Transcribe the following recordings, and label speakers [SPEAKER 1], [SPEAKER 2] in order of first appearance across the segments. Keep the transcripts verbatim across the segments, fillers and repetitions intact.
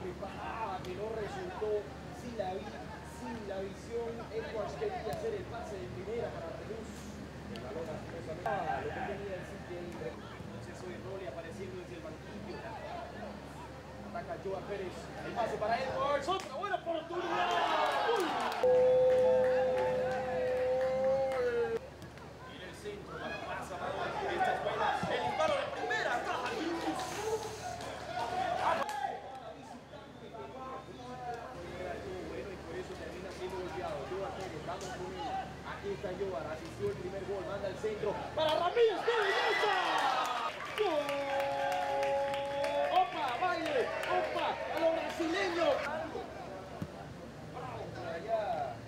[SPEAKER 1] preparaba, que no resultó. Sí la vi, sin la visión. Edwards quería hacer el pase de primera para Reluz. El balón lastimosamente. Ah, lo que tenía el City ahí. Entonces hoy Rolly apareciendo desde el banquillo. Ataca Joao Pérez. El pase para Edwards. Otra buena oportunidad. ¡Uy! Y en el centro la pasa para esta es buena. El disparo de primera. Caja Vinicius. Bueno, y por eso termina siendo golpeado. Joao Pérez, vamos con él. Aquí está Joao, asistió el primer gol, manda al centro para Ramírez. ¡Qué belleza! ¡Gol! ¡Opa! ¡Baile! ¡Opa! ¡A los brasileños! ¡Bravo! Por allá.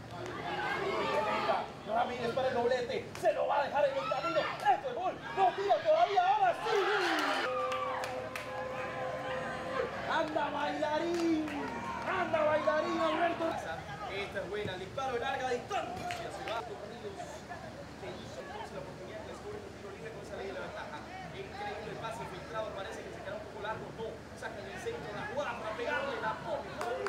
[SPEAKER 1] Ramírez para el doblete. Se lo va a dejar en el camino. ¡Esto es gol! ¡No tira todavía! ¡Ahora sí! ¡Anda bailarín! ¡Anda bailarín, Alberto! Esta es buena, el disparo de larga distancia. Se va con Ríos, que hizo entonces la oportunidad de descubrir un tiro libre con esa ley de la ventaja. Increíble el pase filtrado, parece que se quedó un poco largo. No, sacan el centro, la jugada para pegarle, la pone.